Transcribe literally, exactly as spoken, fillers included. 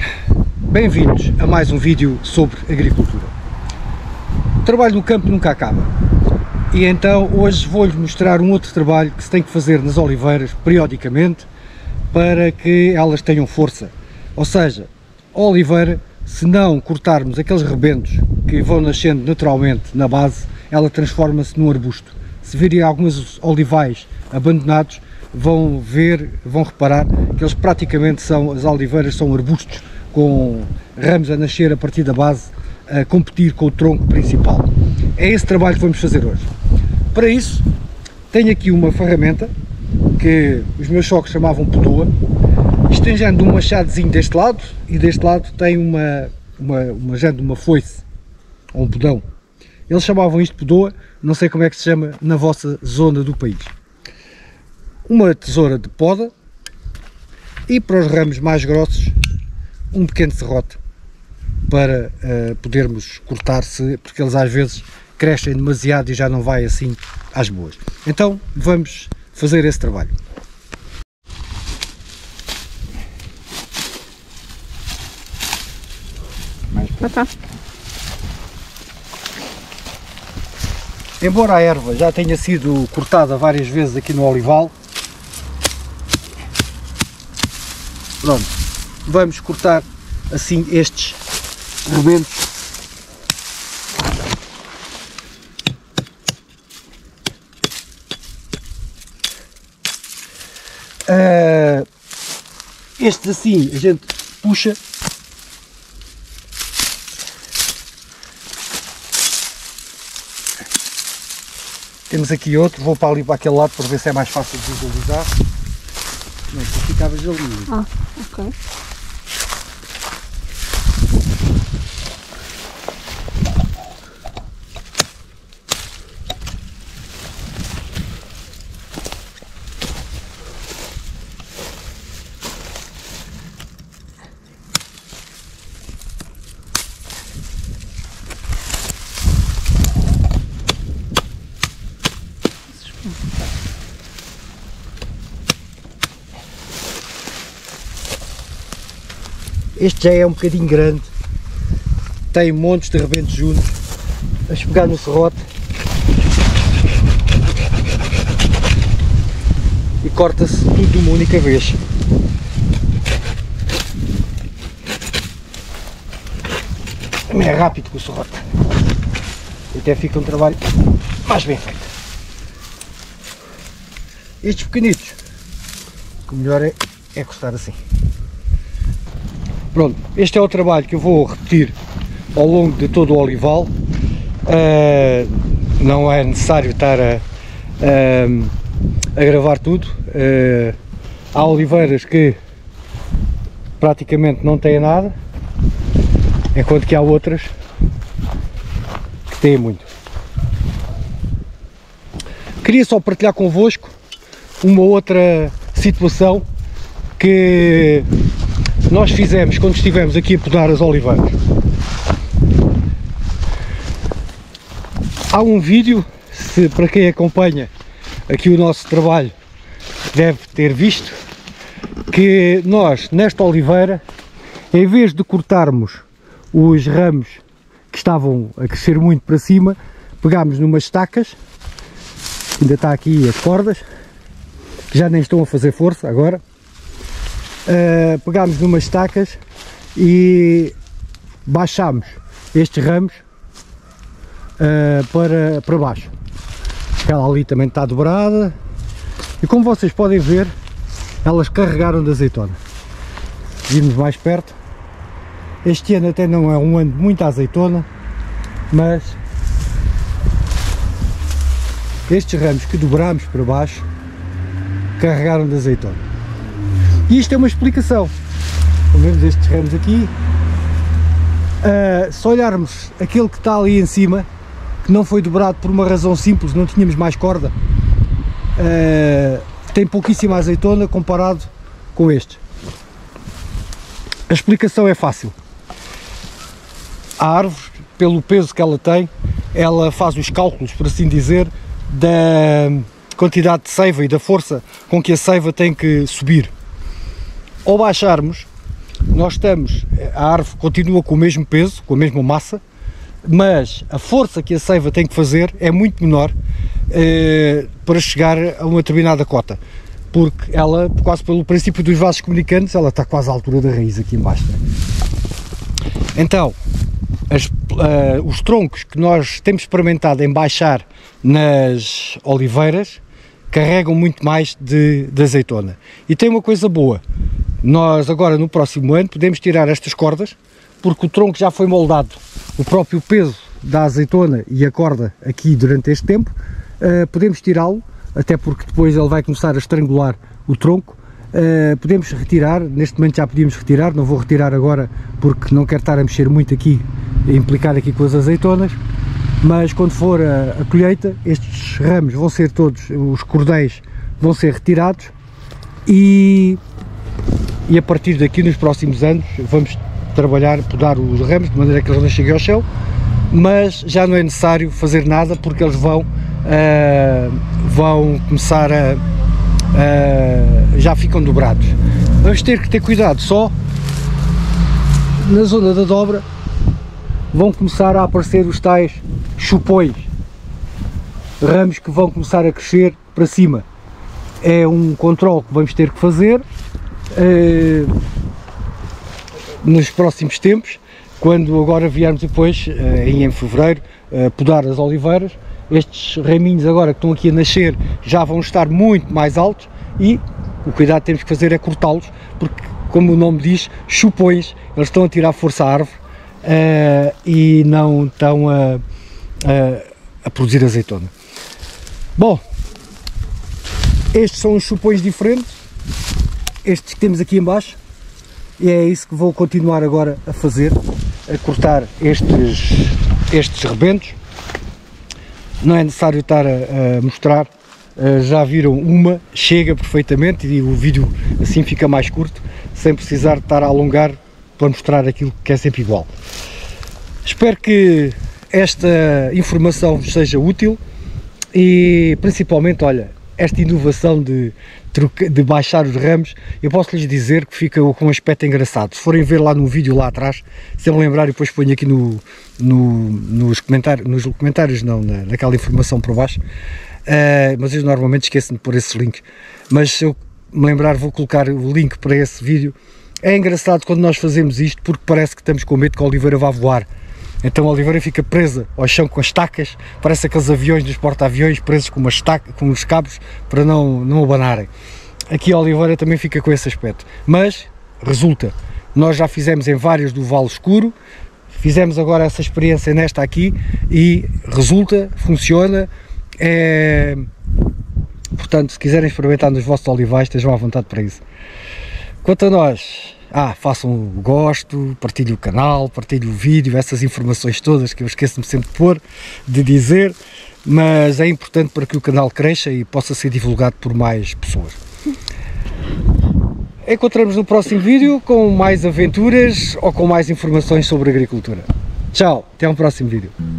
Bem-vindos a mais um vídeo sobre agricultura. O trabalho no campo nunca acaba e então hoje vou-lhes mostrar um outro trabalho que se tem que fazer nas oliveiras periodicamente para que elas tenham força. Ou seja, a oliveira, se não cortarmos aqueles rebentos que vão nascendo naturalmente na base, ela transforma-se num arbusto. Se virem alguns olivais abandonados, vão ver, vão reparar que eles praticamente são, as oliveiras são arbustos com ramos a nascer a partir da base, a competir com o tronco principal. É esse trabalho que vamos fazer hoje. Para isso, tenho aqui uma ferramenta que os meus sogros chamavam podoa. Isto tem género de um machadozinho deste lado e deste lado tem uma, uma, uma género de uma foice, ou um podão. Eles chamavam isto podoa, não sei como é que se chama na vossa zona do país. Uma tesoura de poda e para os ramos mais grossos um pequeno serrote para uh, podermos cortar-se, porque eles às vezes crescem demasiado e já não vai assim às boas. Então vamos fazer esse trabalho. Mais para cá. Embora a erva já tenha sido cortada várias vezes aqui no olival, pronto, vamos cortar assim estes rebentos. Uh, estes assim a gente puxa. Temos aqui outro, vou para ali para aquele lado para ver se é mais fácil de visualizar. Não, isto ficava ali. Ah, ok. Este já é um bocadinho grande, tem montes de rebentos juntos. Vamos pegar no serrote e corta-se tudo de uma única vez. Também é rápido com o serrote, até fica um trabalho mais bem feito. Estes pequenitos, o melhor é, é cortar assim. Pronto, este é o trabalho que eu vou repetir ao longo de todo o olival. Uh, não é necessário estar a, a, a gravar tudo. Uh, há oliveiras que praticamente não têm nada, enquanto que há outras que têm muito. Queria só partilhar convosco uma outra situação que nós fizemos quando estivemos aqui a podar as oliveiras. Há um vídeo, se, para quem acompanha aqui o nosso trabalho deve ter visto, que nós nesta oliveira, em vez de cortarmos os ramos que estavam a crescer muito para cima, pegámos numas estacas, ainda está aqui as cordas, que já nem estão a fazer força agora. Uh, pegámos numas estacas e baixámos estes ramos uh, para, para baixo. Ela ali também está dobrada e, como vocês podem ver, elas carregaram de azeitona. Vimos mais perto. Este ano até não é um ano de muita azeitona, mas estes ramos que dobrámos para baixo carregaram de azeitona. E isto é uma explicação. Como vemos estes ramos aqui, uh, se olharmos aquele que está ali em cima, que não foi dobrado por uma razão simples, não tínhamos mais corda, uh, tem pouquíssima azeitona comparado com este. A explicação é fácil. A árvore, pelo peso que ela tem, ela faz os cálculos, por assim dizer, da quantidade de seiva e da força com que a seiva tem que subir. Ao baixarmos, nós estamos, a árvore continua com o mesmo peso, com a mesma massa, mas a força que a seiva tem que fazer é muito menor eh, para chegar a uma determinada cota, porque ela, quase pelo princípio dos vasos comunicantes, ela está quase à altura da raiz aqui em baixo. Então, as, uh, os troncos que nós temos experimentado em baixar nas oliveiras carregam muito mais de, de azeitona. E tem uma coisa boa, nós agora no próximo ano podemos tirar estas cordas, porque o tronco já foi moldado, o próprio peso da azeitona e a corda aqui durante este tempo, uh, podemos tirá-lo, até porque depois ele vai começar a estrangular o tronco. Uh, podemos retirar, neste momento já podíamos retirar, não vou retirar agora porque não quero estar a mexer muito aqui, a implicar aqui com as azeitonas, mas quando for a, a colheita, estes ramos vão ser todos, os cordéis vão ser retirados e, e a partir daqui nos próximos anos vamos trabalhar, podar os ramos de maneira que eles não cheguem ao chão, mas já não é necessário fazer nada porque eles vão, uh, vão começar a, uh, já ficam dobrados. Vamos ter que ter cuidado só na zona da dobra, vão começar a aparecer os tais chupões, ramos que vão começar a crescer para cima. É um controle que vamos ter que fazer uh, nos próximos tempos, quando agora viermos depois, uh, em fevereiro, uh, podar as oliveiras. Estes raminhos agora que estão aqui a nascer já vão estar muito mais altos e o cuidado que temos que fazer é cortá-los, porque como o nome diz, chupões, eles estão a tirar força à árvore uh, e não estão a, a, a produzir azeitona. Bom, estes são os chupões diferentes, estes que temos aqui em baixo, e é isso que vou continuar agora a fazer, a cortar estes, estes rebentos. Não é necessário estar a, a mostrar, uh, já viram uma, chega perfeitamente e o vídeo assim fica mais curto, sem precisar de estar a alongar para mostrar aquilo que é sempre igual. Espero que esta informação vos seja útil e principalmente, olha, esta inovação de, de baixar os ramos, eu posso lhes dizer que fica com um aspecto engraçado. Se forem ver lá no vídeo lá atrás, se me lembrar, e depois ponho aqui no, no, nos, comentários, nos comentários, não, na, naquela informação por baixo, uh, mas eu normalmente esqueço-me de pôr esses links, mas se eu me lembrar vou colocar o link para esse vídeo. É engraçado quando nós fazemos isto, porque parece que estamos com medo que a oliveira vá voar. Então a oliveira fica presa ao chão com as estacas, parece aqueles aviões dos porta-aviões presos com, uma estaca, com os cabos para não, não abanarem. Aqui a oliveira também fica com esse aspecto, mas resulta. Nós já fizemos em várias do Vale Escuro, fizemos agora essa experiência nesta aqui e resulta, funciona. É... Portanto, se quiserem experimentar nos vossos olivais, estejam à vontade para isso. Quanto a nós, ah, façam o gosto, partilhem o canal, partilhem o vídeo, essas informações todas que eu esqueço-me sempre de pôr, de dizer, mas é importante para que o canal cresça e possa ser divulgado por mais pessoas. Encontramos no próximo vídeo com mais aventuras ou com mais informações sobre agricultura. Tchau, até ao próximo vídeo.